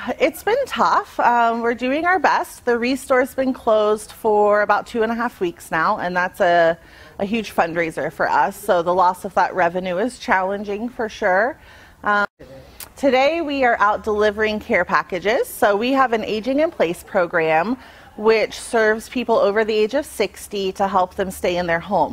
It's been tough. We're doing our best. The Restore's been closed for about 2.5 weeks now, and that's a huge fundraiser for us. So the loss of that revenue is challenging for sure. Today we are out delivering care packages. So we have an Aging in Place program which serves people over the age of 60 to help them stay in their home.